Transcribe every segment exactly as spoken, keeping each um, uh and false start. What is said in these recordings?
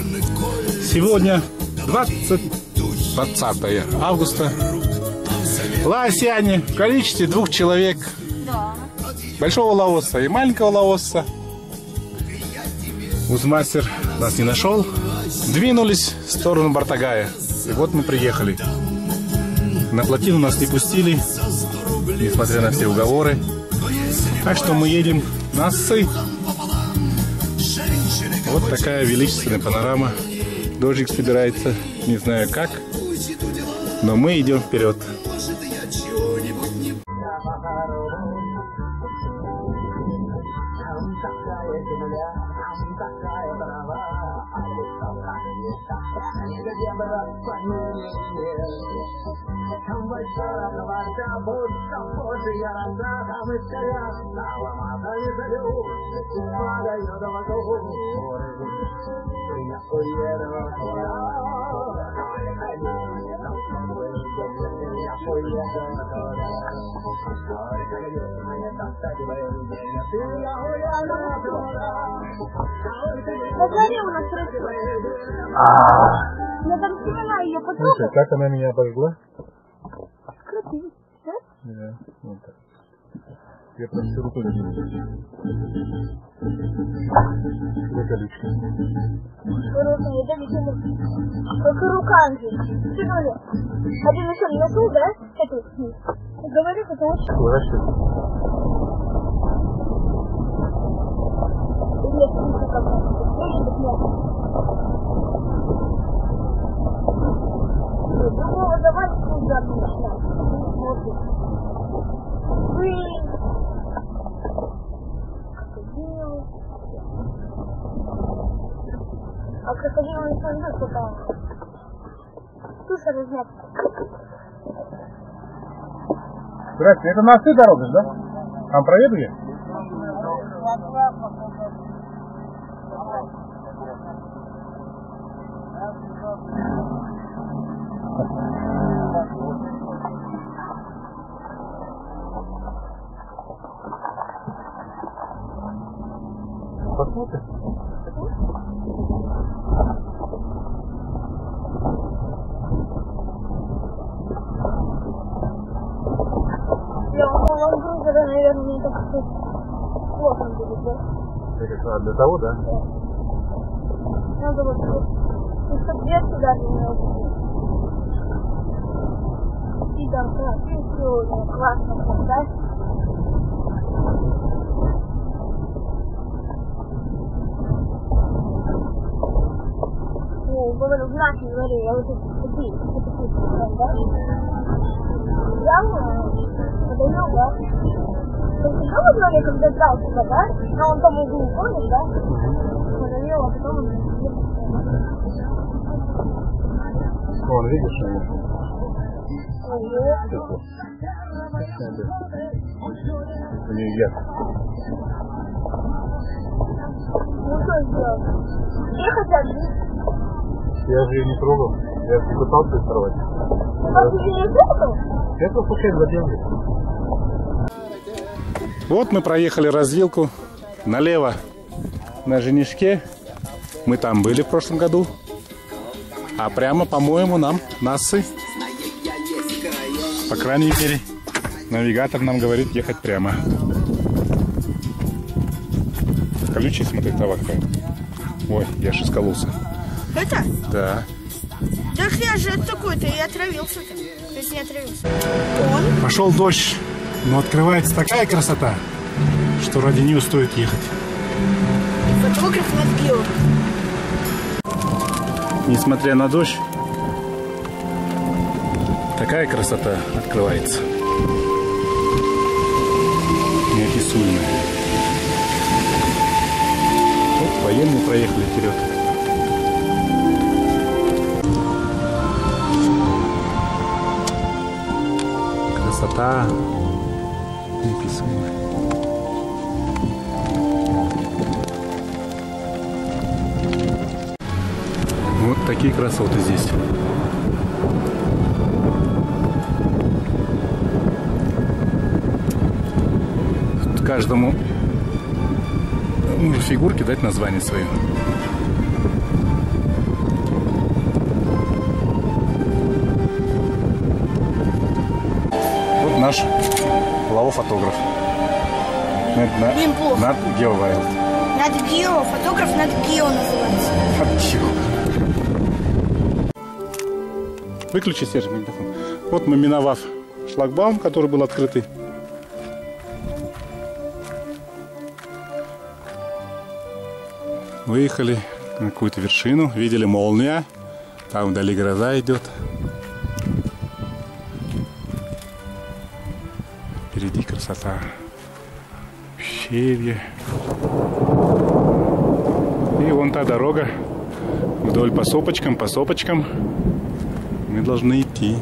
Сегодня двадцатое августа. Лаосяне в количестве двух человек. Большого лаоса и маленького лаоса. Узмастер нас не нашел. Двинулись в сторону Бартагая. И вот мы приехали. На плотину нас не пустили, несмотря на все уговоры. Так что мы едем на Сы. Вот такая величественная панорама. Дождик собирается, не знаю как, но мы идем вперед. Я там семена ее потрогала. Слушай, как она меня обожгла? Крутись, да? Да, вот так. Я прям всю руку не вижу. Что колючка? Хорошая, это ведь как и руками. Ты говоришь, один еще не носил, да? Это, говоришь, это очень... Хорошо. Нет, не как-то. Ну, давай сюда начнем. Смотри. Блин. Крокодил. А крокодил не смотрит, куда. Слушай, размять. Здрасте, это на Сы дорога, да? Там проедали? Посмотрим. Я вам грузера, наверное, не так что плохо будет, да? Это для того, да? Надо вот, ну, чтобы дверь сюда не надо. И там, да, все классно, да? О, говорю, в нашем дворе, я вот тут такие, да? Явно, это не да? Ты еще во дворе, когда дал сюда, да? На он том углу, помнишь, да? Подавил, а потом он... Вон, видишь, они? Ого. Это не я. Ну что сделать? Все хотят жить. Я же ее не трогал. Я не пытался ее сорвать. А ты не трогал? Я просто случайно задел. Вот мы проехали развилку налево на Женишке. Мы там были в прошлом году. А прямо, по-моему, нам на Сы. По крайней мере, навигатор нам говорит ехать прямо. Колючий, смотри, трава какая. Ой, я же искололся. Это? Да. Так я же такой-то и отравился-то. То есть не отравился. Он? Пошел дождь, но открывается такая красота, что ради нее стоит ехать. Фотограф надбил. Несмотря на дождь, такая красота открывается. Неописуемая. Вот военные проехали вперед. Красота неописуемая. Вот такие красоты здесь. Каждому фигурке дать название свое. наш лавофотограф. Блин, плохо. Над Гео Вайлд. Над Гео, фотограф Над Гео называется. Над Гео. Выключи, Серж, микрофон. Вот мы, миновав шлагбаум, который был открытый, выехали на какую-то вершину, видели молния, там вдали гроза идет. Впереди красота, ущелье. И вон та дорога вдоль по сопочкам, по сопочкам мы должны идти.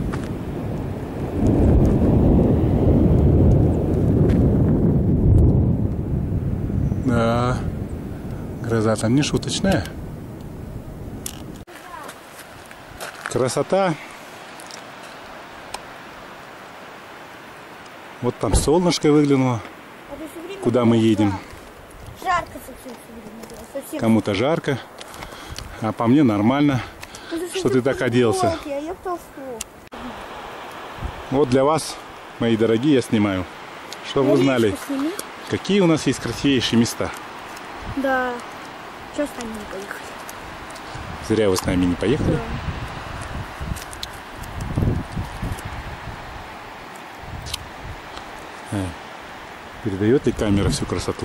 Да, гроза там не шуточная. Красота. Вот там солнышко выглянуло. Куда мы едем? Жарко совсем. совсем. Кому-то жарко, а по мне нормально, что ты так оделся. Вот для вас, мои дорогие, я снимаю, чтобы вы знали, какие у нас есть красивейшие места. Да. Что с нами не поехали? Зря вы с нами не поехали. Да. Передает ли камера всю красоту?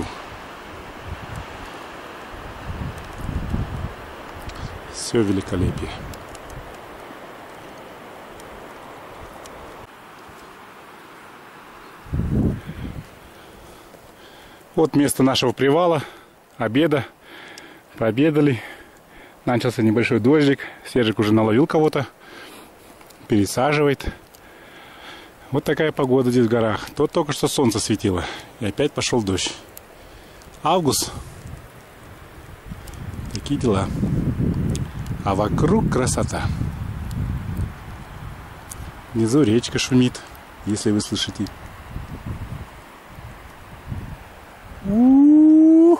Все великолепие. Вот место нашего привала, обеда. Пообедали. Начался небольшой дождик. Сержик уже наловил кого-то. Пересаживает. Вот такая погода здесь в горах. Тут только что солнце светило. И опять пошел дождь. Август. Такие дела. А вокруг красота. Внизу речка шумит, если вы слышите. У-у-у.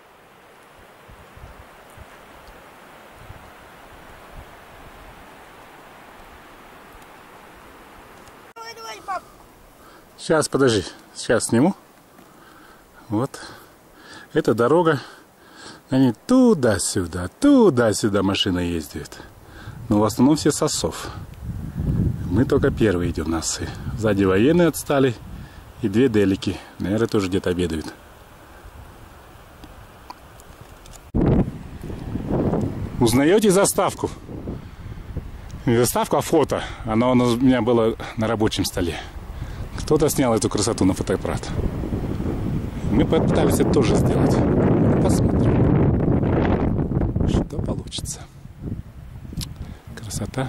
Давай, давай, пап. Сейчас, подожди. Сейчас сниму. Вот. Это дорога. Они туда-сюда, туда-сюда машина ездит. Но в основном все с осов. Мы только первые идем на осы. Сзади военные отстали. И две делики. Наверное, тоже где-то обедают. Узнаете заставку? Не заставку, а фото. Оно у меня было на рабочем столе. Кто-то снял эту красоту на фотоаппарат. Мы попытались это тоже сделать. Посмотрим, что получится. Красота.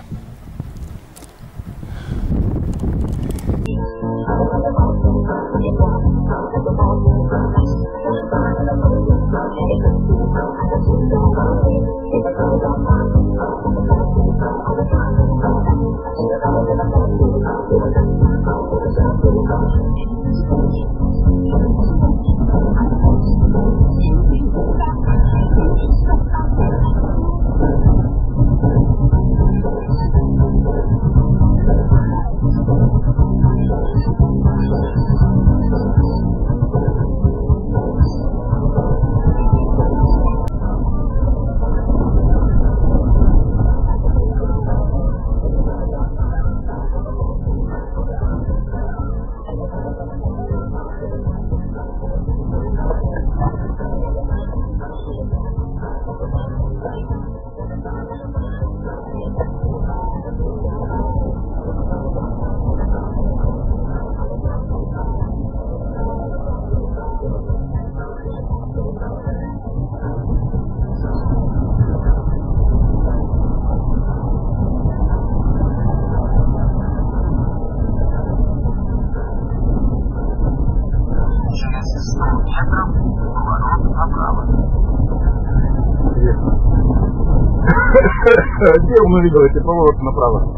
Где он увидел эти повороты направо?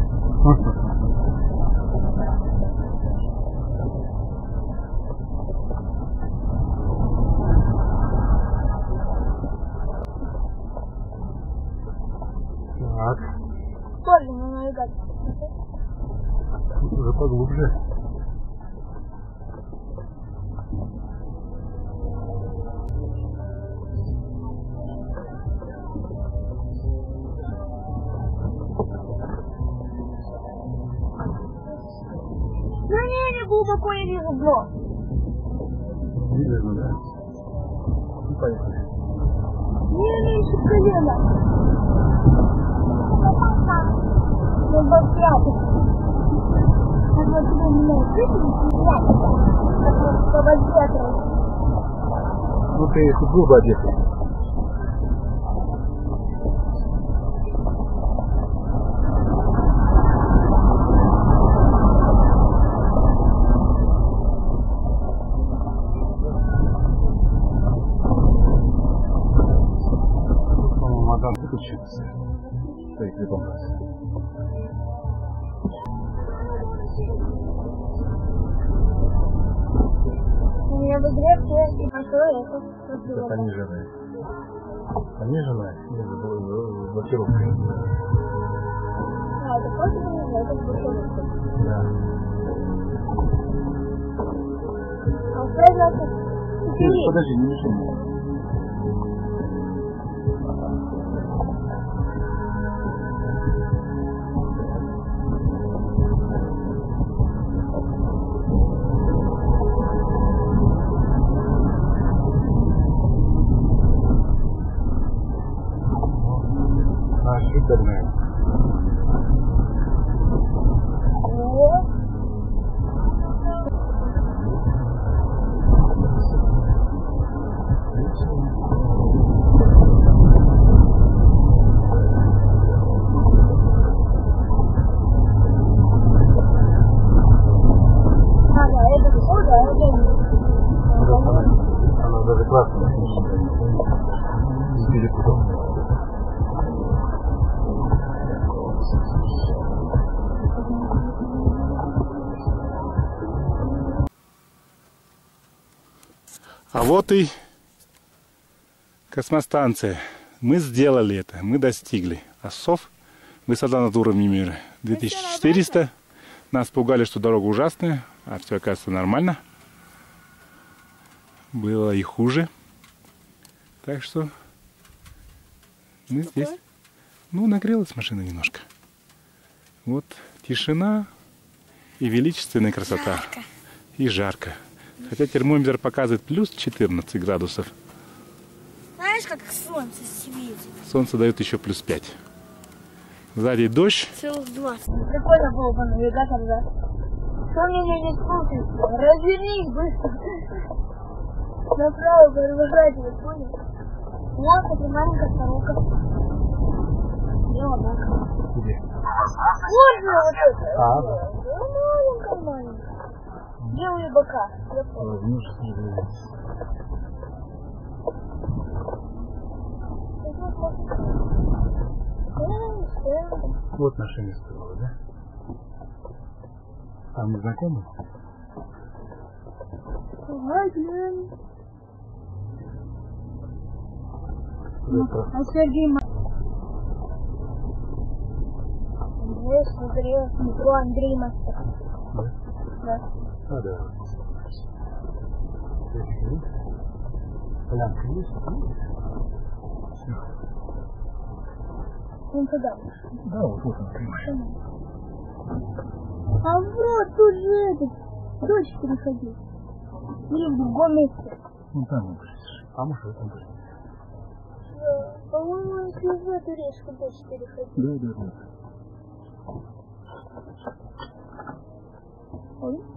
Так. Тоже на навигатор. Тут уже поглубже. глубоко я вижу дно. Видно, да? Ну, поехали. Не меньше колена. Ну, босяты. Как вот тебе меня слышишь? Как вот ветра. Ну, ты футбол бы одетый. Мадам выключился. Стоит в любом разе. У меня в игре все и пошло это. Это пониженное. Пониженное или блокировка? А, это просто пониженное, это блокировка. Да. А что значит? Четыре. Подожди, не мешай мне. Ожиданное. Она даже классная. Не перепутал. А вот и космостанция. Мы сделали это, мы достигли. Осов, высота над уровнем мира две тысячи четыреста. Нас пугали, что дорога ужасная, а все оказывается нормально. Было и хуже. Так что мы здесь. Ну, нагрелась машина немножко. Вот тишина и величественная красота. Жарко. И жарко. Хотя термометр показывает плюс четырнадцать градусов. Знаешь, как солнце светит? Солнце дает еще плюс пять. Сзади дождь. Целых двадцать. Прикольно было бы навигатор, да? Что меня не слушается? Развернись быстро. Направо продолжать, понял? Вот это маленькая коробка. Где она? Где? Вот же вот это. А, да. Маленькая, маленькая. Где у рыбака? Я понял. Возьмешь и вот наше место было, да? А мы знакомы? А Сергей Здесь смотри, метро Андрей Мастер. Да? Да. А, да. Полянка есть? Вон туда. Да, вот вот он, понимаешь. А вот тут же этот дождь переходил. Или в другом месте. Ну там он будет. А может в этом будет. Да. По-моему, если в эту речку дождь переходил. Да, да, да. Ой.